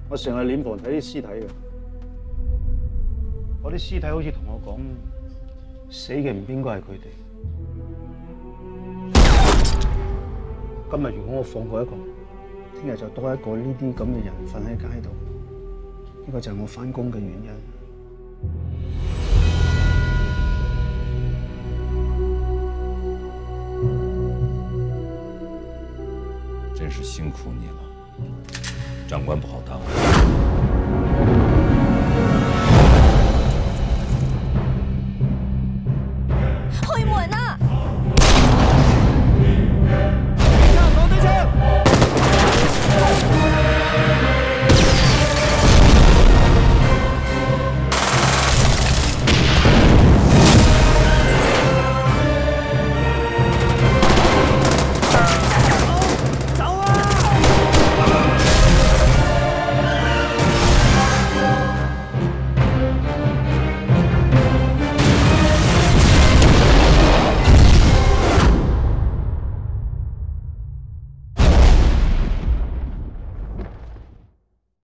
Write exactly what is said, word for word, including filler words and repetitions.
我成日殮房睇啲屍體嘅，嗰啲屍體好似同我講，死嘅唔應該係佢哋。今日如果我放過一個，聽日就多一個呢啲咁嘅人瞓喺街度，呢個就係我返工嘅原因。 真是辛苦你了，长官不好当。